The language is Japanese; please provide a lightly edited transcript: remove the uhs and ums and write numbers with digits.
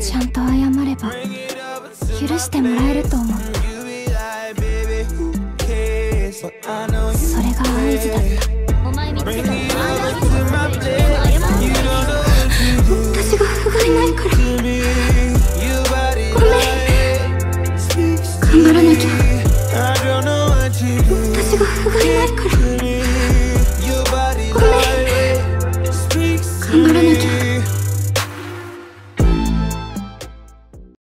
ちゃんと謝れば許してもらえると思った。それが合図だった。お前見つけたの。私が不甲斐ないから。